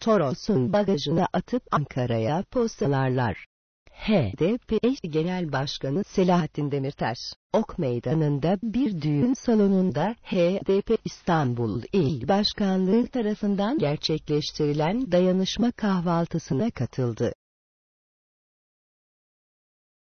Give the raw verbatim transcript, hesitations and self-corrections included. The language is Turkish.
Toros'un bagajına atıp Ankara'ya postalarlar. H D P eş Genel Başkanı Selahattin Demirtaş, Ok Meydanı'nda bir düğün salonunda H D P İstanbul İl Başkanlığı tarafından gerçekleştirilen dayanışma kahvaltısına katıldı.